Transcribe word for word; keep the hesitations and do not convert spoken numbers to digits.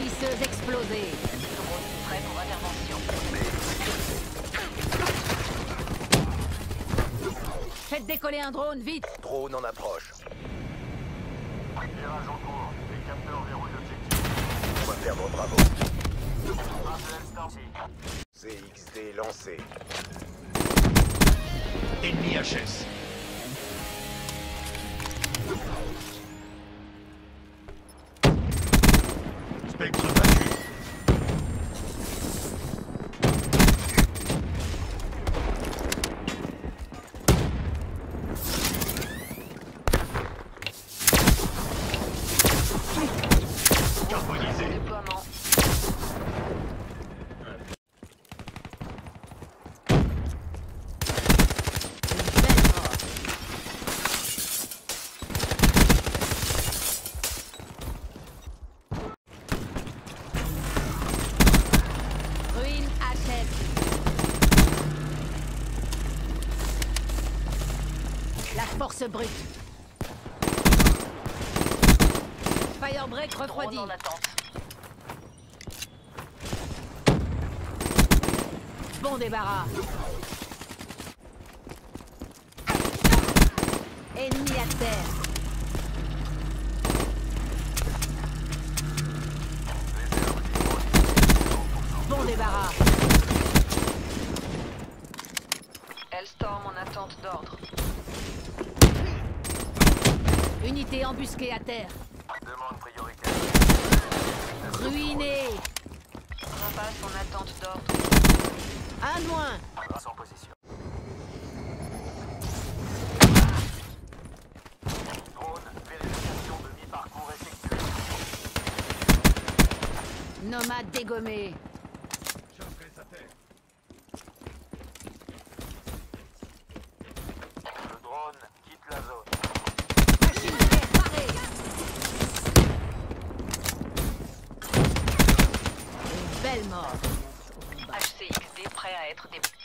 Polisseuse explosée. Drone prêt pour intervention. Faites décoller un drone, vite. Drone en approche. Virage en cours. Les capteurs verrouillent l'objectif. On va perdre Bravo. C X D lancé. Ennemi H S. Spectre battu. Carbonisé. Déploiement. Ruine H S. La force brute. Firebreak Drone refroidi. en attente. Bon débarras. Ennemi à terre. Bon débarras. Hellstorm en attente d'ordre. Unité embusquée à terre. Demande prioritaire. Ruiné. Rapace en attente d'ordre. Un de moins. Grâce en position. Drone, vérification de mi-parcours effectuée. Nomade dégommé. Chassez sa terre. Le drone quitte la zone. Machine de guerre parée. Une belle mort. H C X D prêt à être déployé.